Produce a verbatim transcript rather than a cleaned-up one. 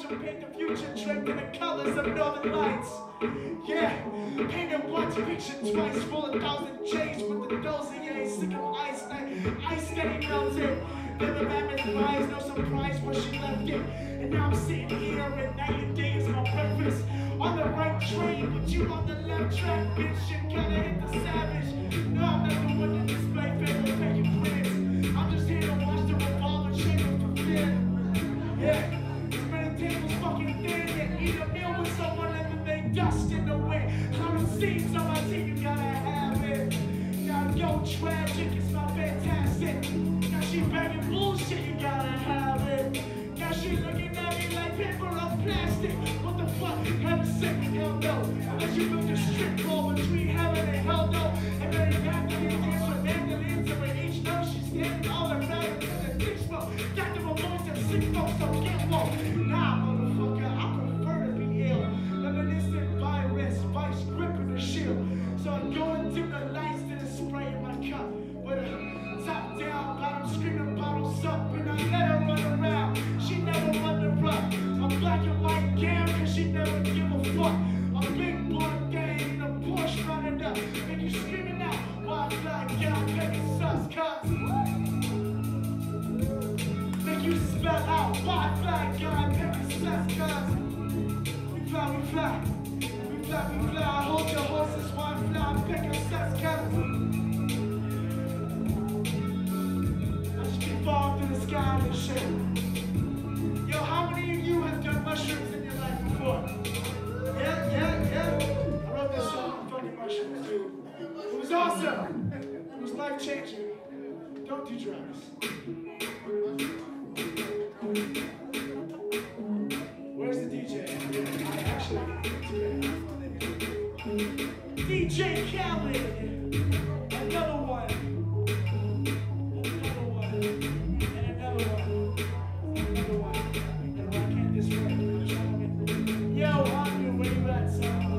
watch them paint the future draped in the colors of northern lights. Yeah, paint and watch fiction twice, full of thousand J's with the dossier, sick of ice, like ice steady melted. Then the mammoth rise, no surprise when she left it. And now I'm sitting here and night and day is my breakfast. On the right train, but you on the left track, bitch, you gotta hit the savage. No, I'm not the one to display favorite making friends. I'm just here to watch the revolver chamber fulfill. Yeah, spinning tables fucking thin and eat a meal with someone and then they dust in the wind. Some seeds on my team, you gotta have it. Now yo, tragic, it's not fantastic. Now she begging bullshit, you gotta have it. Now she looking at me like paper or plastic. What the fuck? Heaven sent me, hell no. Unless you built a strip club between heaven and hell no. And then you got to get this with mandolins and with each note she's getting all the matter in the dick smoke. Got them a voice and sick folks, so get woke. Nah, motherfucker, I prefer to be ill. Reminiscent virus, vice gripping the shield. So I'm going to the lights to the spray in my cup. With a top down, bottom screaming bottles up, and I let her run around. She never run the run. A black and white gown, cause she never give a fuck. A big blonde gang in a Porsche running up. And you screaming out, why fly gown, making sus cuts. Make you spell out, why fly gown, making sus cuts. We fly, we fly. We fly, we fly. Hold your horses, why fly, making sus cuts. Fall through the sky and shit. Yo, how many of you have done mushrooms in your life before? Yeah, yeah, yeah. I wrote this song on fucking mushrooms, dude. It was awesome. It was life changing. Don't do drugs. Where's the D J? I actually, D J Khaled. Another one. Yo, on your way back, son.